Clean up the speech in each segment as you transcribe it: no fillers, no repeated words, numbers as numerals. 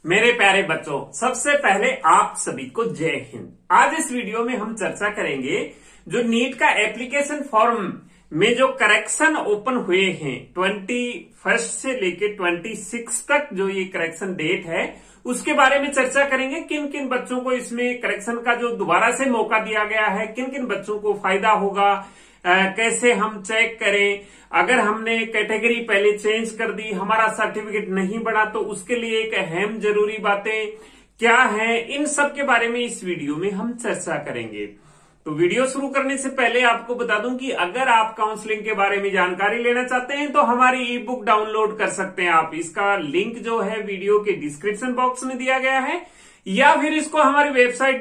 मेरे प्यारे बच्चों, सबसे पहले आप सभी को जय हिंद। आज इस वीडियो में हम चर्चा करेंगे जो नीट का एप्लीकेशन फॉर्म में जो करेक्शन ओपन हुए हैं 21 से लेके 26 तक, जो ये करेक्शन डेट है उसके बारे में चर्चा करेंगे। किन किन बच्चों को इसमें करेक्शन का जो दोबारा से मौका दिया गया है, किन किन बच्चों को फायदा होगा, कैसे हम चेक करें, अगर हमने कैटेगरी पहले चेंज कर दी, हमारा सर्टिफिकेट नहीं बना तो उसके लिए एक अहम जरूरी बातें क्या हैं, इन सब के बारे में इस वीडियो में हम चर्चा करेंगे। तो वीडियो शुरू करने से पहले आपको बता दूं कि अगर आप काउंसलिंग के बारे में जानकारी लेना चाहते हैं तो हमारी ई बुक डाउनलोड कर सकते हैं आप। इसका लिंक जो है वीडियो के डिस्क्रिप्शन बॉक्स में दिया गया है, या फिर इसको हमारी वेबसाइट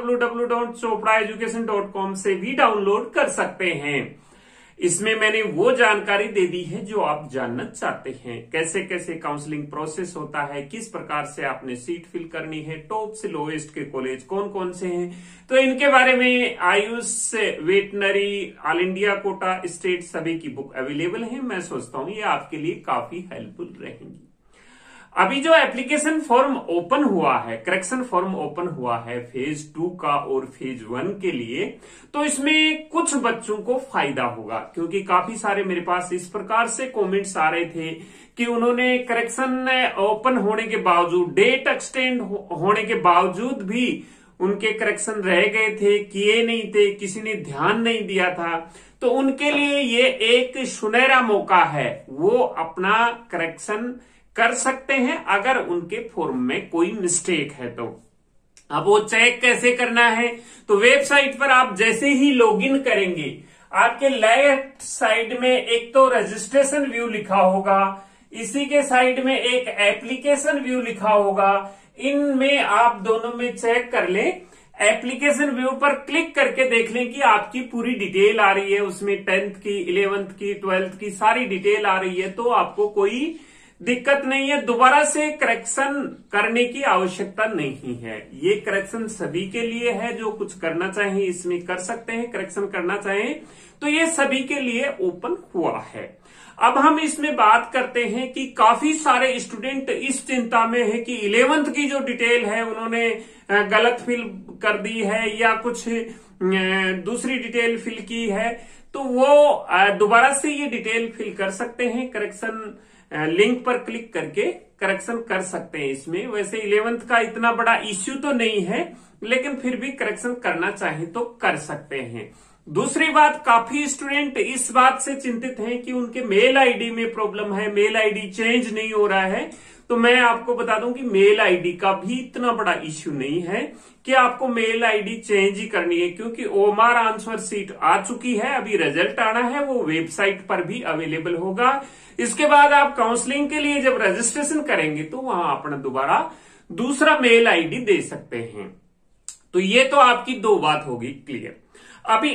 www.chopraeducation.com से भी डाउनलोड कर सकते हैं। इसमें मैंने वो जानकारी दे दी है जो आप जानना चाहते हैं, कैसे कैसे काउंसलिंग प्रोसेस होता है, किस प्रकार से आपने सीट फिल करनी है, टॉप से लोएस्ट के कॉलेज कौन कौन से हैं, तो इनके बारे में AYUSH, veterinary, all India quota, state सभी की बुक अवेलेबल है। मैं सोचता हूं ये आपके लिए काफी हेल्पफुल रहेंगी। अभी जो एप्लीकेशन फॉर्म ओपन हुआ है, करेक्शन फॉर्म ओपन हुआ है फेज 2 का और फेज 1 के लिए, तो इसमें कुछ बच्चों को फायदा होगा, क्योंकि काफी सारे मेरे पास इस प्रकार से कमेंट्स आ रहे थे कि उन्होंने करेक्शन ओपन होने के बावजूद, डेट एक्सटेंड होने के बावजूद भी उनके करेक्शन रह गए थे, किए नहीं थे, किसी ने ध्यान नहीं दिया था। तो उनके लिए ये एक सुनहरा मौका है, वो अपना करेक्शन कर सकते हैं अगर उनके फॉर्म में कोई मिस्टेक है तो। अब वो चेक कैसे करना है, तो वेबसाइट पर आप जैसे ही लॉगिन करेंगे, आपके लेफ्ट साइड में एक तो रजिस्ट्रेशन व्यू लिखा होगा, इसी के साइड में एक एप्लीकेशन व्यू लिखा होगा। इनमें आप दोनों में चेक कर लें। एप्लीकेशन व्यू पर क्लिक करके देख लें कि आपकी पूरी डिटेल आ रही है, उसमें 10th की, 11th की, 12th की सारी डिटेल आ रही है, तो आपको कोई दिक्कत नहीं है, दोबारा से करेक्शन करने की आवश्यकता नहीं है। ये करेक्शन सभी के लिए है, जो कुछ करना चाहें इसमें कर सकते हैं, करेक्शन करना चाहें तो ये सभी के लिए ओपन हुआ है। अब हम इसमें बात करते हैं कि काफी सारे स्टूडेंट इस चिंता में है कि 11th की जो डिटेल है उन्होंने गलत फिल कर दी है या कुछ दूसरी डिटेल फिल की है, तो वो दोबारा से ये डिटेल फिल कर सकते हैं। करेक्शन लिंक पर क्लिक करके करेक्शन कर सकते हैं। इसमें वैसे 11th का इतना बड़ा इश्यू तो नहीं है, लेकिन फिर भी करेक्शन करना चाहे तो कर सकते हैं। दूसरी बात, काफी स्टूडेंट इस बात से चिंतित हैं कि उनके मेल आईडी में प्रॉब्लम है, मेल आईडी चेंज नहीं हो रहा है। तो मैं आपको बता दूं कि मेल आईडी का भी इतना बड़ा इश्यू नहीं है कि आपको मेल आईडी चेंज ही करनी है, क्योंकि ओमार आंसर सीट आ चुकी है, अभी रिजल्ट आना है, वो वेबसाइट पर भी अवेलेबल होगा। इसके बाद आप काउंसलिंग के लिए जब रजिस्ट्रेशन करेंगे तो वहां अपना दोबारा दूसरा मेल आईडी दे सकते हैं। तो ये तो आपकी दो बात होगी क्लियर। अभी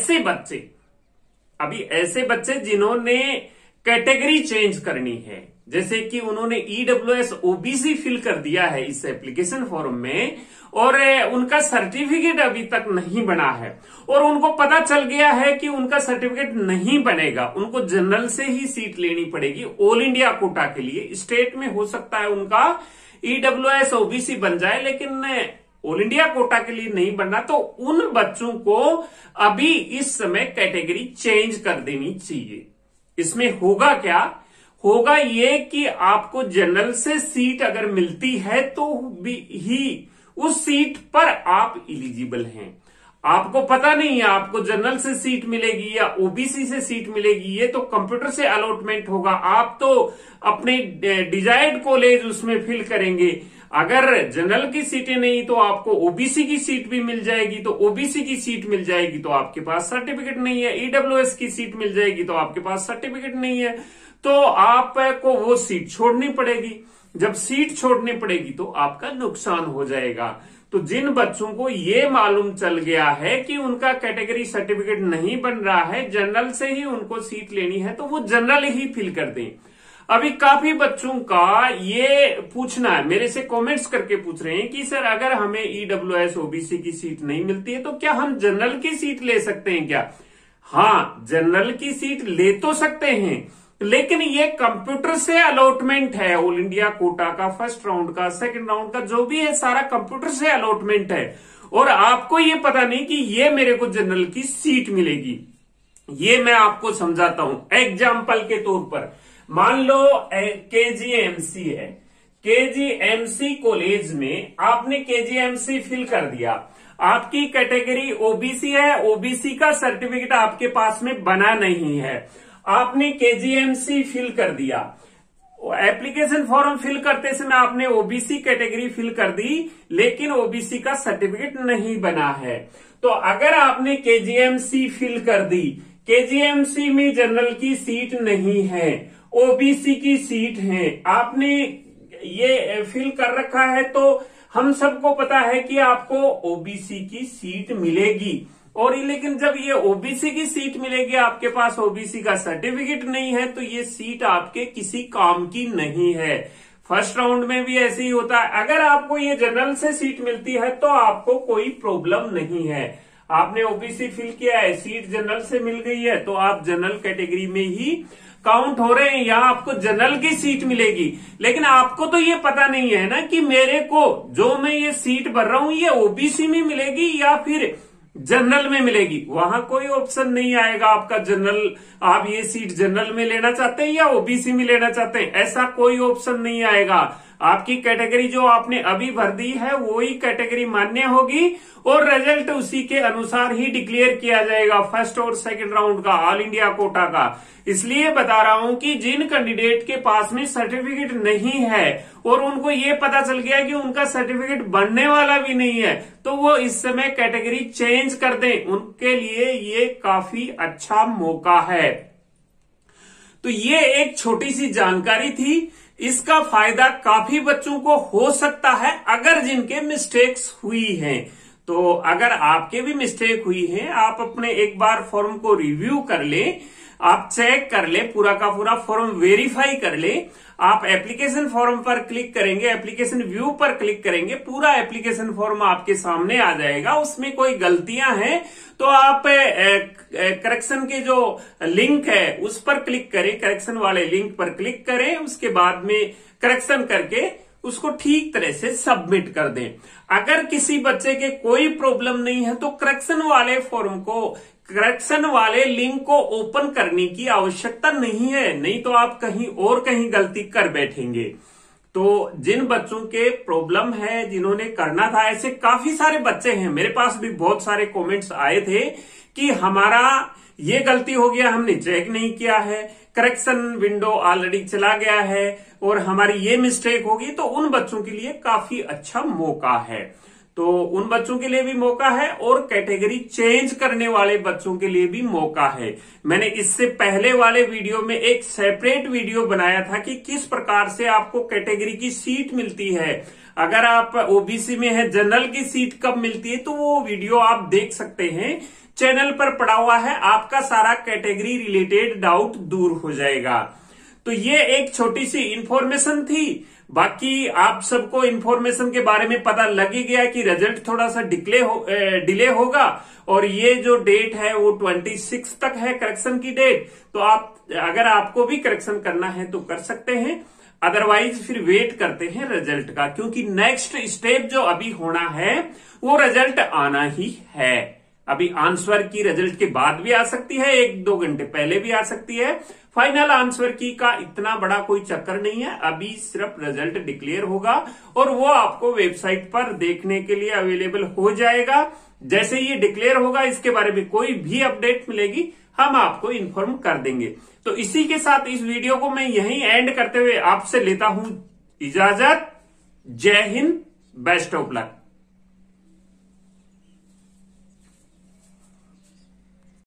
ऐसे बच्चे जिन्होंने कैटेगरी चेंज करनी है, जैसे कि उन्होंने ईडब्ल्यूएस ओबीसी फिल कर दिया है इस एप्लीकेशन फॉर्म में और उनका सर्टिफिकेट अभी तक नहीं बना है, और उनको पता चल गया है कि उनका सर्टिफिकेट नहीं बनेगा, उनको जनरल से ही सीट लेनी पड़ेगी ऑल इंडिया कोटा के लिए। स्टेट में हो सकता है उनका ईडब्ल्यूएस ओबीसी बन जाए, लेकिन ऑल इंडिया कोटा के लिए नहीं बनना, तो उन बच्चों को अभी इस समय कैटेगरी चेंज कर देनी चाहिए। इसमें होगा क्या, होगा ये कि आपको जनरल से सीट अगर मिलती है तो ही उस सीट पर आप इलिजिबल हैं। आपको पता नहीं है आपको जनरल से सीट मिलेगी या ओबीसी से सीट मिलेगी, ये तो कंप्यूटर से अलॉटमेंट होगा। आप तो अपने डिजायर्ड कॉलेज उसमें फिल करेंगे। अगर जनरल की सीटें नहीं तो आपको ओबीसी की सीट भी मिल जाएगी, तो ओबीसी की सीट मिल जाएगी तो आपके पास सर्टिफिकेट नहीं है, ईडब्ल्यूएस की सीट मिल जाएगी तो आपके पास सर्टिफिकेट नहीं है, तो आपको वो सीट छोड़नी पड़ेगी। जब सीट छोड़नी पड़ेगी तो आपका नुकसान हो जाएगा। तो जिन बच्चों को ये मालूम चल गया है कि उनका कैटेगरी सर्टिफिकेट नहीं बन रहा है, जनरल से ही उनको सीट लेनी है, तो वो जनरल ही फिल कर दें। अभी काफी बच्चों का ये पूछना है, मेरे से कमेंट्स करके पूछ रहे हैं कि सर अगर हमें ईडब्ल्यूएस ओबीसी की सीट नहीं मिलती है तो क्या हम जनरल की सीट ले सकते हैं क्या? हाँ, जनरल की सीट ले तो सकते हैं, लेकिन ये कंप्यूटर से अलॉटमेंट है। ऑल इंडिया कोटा का फर्स्ट राउंड का, सेकंड राउंड का जो भी है सारा कंप्यूटर से अलॉटमेंट है। और आपको ये पता नहीं कि ये मेरे को जनरल की सीट मिलेगी। ये मैं आपको समझाता हूं एग्जाम्पल के तौर पर। मान लो केजीएमसी है, केजीएमसी कॉलेज में आपने केजीएमसी फिल कर दिया, आपकी कैटेगरी ओबीसी है, ओबीसी का सर्टिफिकेट आपके पास में बना नहीं है, आपने केजीएमसी फिल कर दिया, एप्लीकेशन फॉर्म फिल करते समय आपने ओबीसी कैटेगरी फिल कर दी, लेकिन ओबीसी का सर्टिफिकेट नहीं बना है। तो अगर आपने केजीएमसी फिल कर दी, केजीएमसी में जनरल की सीट नहीं है, ओबीसी की सीट है, आपने ये फिल कर रखा है, तो हम सबको पता है कि आपको ओबीसी की सीट मिलेगी। और लेकिन जब ये ओबीसी की सीट मिलेगी, आपके पास ओबीसी का सर्टिफिकेट नहीं है, तो ये सीट आपके किसी काम की नहीं है। फर्स्ट राउंड में भी ऐसे ही होता है। अगर आपको ये जनरल से सीट मिलती है तो आपको कोई प्रॉब्लम नहीं है। आपने ओबीसी फिल किया है, सीट जनरल से मिल गई है, तो आप जनरल कैटेगरी में ही काउंट हो रहे हैं, यहां आपको जनरल की सीट मिलेगी। लेकिन आपको तो ये पता नहीं है ना कि मेरे को जो मैं ये सीट भर रहा हूं ये ओबीसी में मिलेगी या फिर जनरल में मिलेगी। वहां कोई ऑप्शन नहीं आएगा आपका जनरल, आप ये सीट जनरल में लेना चाहते हैं या ओबीसी में लेना चाहते हैं, ऐसा कोई ऑप्शन नहीं आएगा। आपकी कैटेगरी जो आपने अभी भर दी है वही कैटेगरी मान्य होगी और रिजल्ट उसी के अनुसार ही डिक्लेयर किया जाएगा, फर्स्ट और सेकंड राउंड का, ऑल इंडिया कोटा का। इसलिए बता रहा हूं कि जिन कैंडिडेट के पास में सर्टिफिकेट नहीं है और उनको ये पता चल गया कि उनका सर्टिफिकेट बनने वाला भी नहीं है, तो वो इस समय कैटेगरी चेंज कर दें, उनके लिए ये काफी अच्छा मौका है। तो ये एक छोटी सी जानकारी थी, इसका फायदा काफी बच्चों को हो सकता है अगर जिनके मिस्टेक्स हुई हैं। तो अगर आपके भी मिस्टेक हुई है, आप अपने एक बार फॉर्म को रिव्यू कर ले, आप चेक कर ले, पूरा का पूरा फॉर्म वेरीफाई कर ले। आप एप्लीकेशन फॉर्म पर क्लिक करेंगे, एप्लीकेशन व्यू पर क्लिक करेंगे, पूरा एप्लीकेशन फॉर्म आपके सामने आ जाएगा। उसमें कोई गलतियां हैं तो आप करेक्शन के जो लिंक है उस पर क्लिक करें, करेक्शन वाले लिंक पर क्लिक करें, उसके बाद में करेक्शन करके उसको ठीक तरह से सबमिट कर दें। अगर किसी बच्चे के कोई प्रॉब्लम नहीं है तो करेक्शन वाले फॉर्म को, करेक्शन वाले लिंक को ओपन करने की आवश्यकता नहीं है, नहीं तो आप कहीं गलती कर बैठेंगे। तो जिन बच्चों के प्रॉब्लम है, जिन्होंने करना था, ऐसे काफी सारे बच्चे हैं, मेरे पास भी बहुत सारे कमेंट्स आए थे कि हमारा ये गलती हो गया, हमने चेक नहीं किया है, करेक्शन विंडो ऑलरेडी चला गया है और हमारी ये मिस्टेक होगी। तो उन बच्चों के लिए काफी अच्छा मौका है, तो उन बच्चों के लिए भी मौका है और कैटेगरी चेंज करने वाले बच्चों के लिए भी मौका है। मैंने इससे पहले वाले वीडियो में एक सेपरेट वीडियो बनाया था कि किस प्रकार से आपको कैटेगरी की सीट मिलती है। अगर आप ओबीसी में है, जनरल की सीट कब मिलती है, तो वो वीडियो आप देख सकते हैं, चैनल पर पड़ा हुआ है, आपका सारा कैटेगरी रिलेटेड डाउट दूर हो जाएगा। तो ये एक छोटी सी इंफॉर्मेशन थी। बाकी आप सबको इंफॉर्मेशन के बारे में पता लग ही गया कि रिजल्ट थोड़ा सा डिले होगा और ये जो डेट है वो 26 तक है करेक्शन की डेट। तो आप अगर आपको भी करेक्शन करना है तो कर सकते हैं, अदरवाइज फिर वेट करते हैं रिजल्ट का, क्योंकि नेक्स्ट स्टेप जो अभी होना है वो रिजल्ट आना ही है। अभी आंसर की रिजल्ट के बाद भी आ सकती है, 1-2 घंटे पहले भी आ सकती है। फाइनल आंसर की का इतना बड़ा कोई चक्कर नहीं है, अभी सिर्फ रिजल्ट डिक्लेयर होगा और वो आपको वेबसाइट पर देखने के लिए अवेलेबल हो जाएगा। जैसे ये डिक्लेयर होगा, इसके बारे में कोई भी अपडेट मिलेगी हम आपको इन्फॉर्म कर देंगे। तो इसी के साथ इस वीडियो को मैं यहीं एंड करते हुए आपसे लेता हूं इजाजत। जय हिंद, बेस्ट ऑफ लक।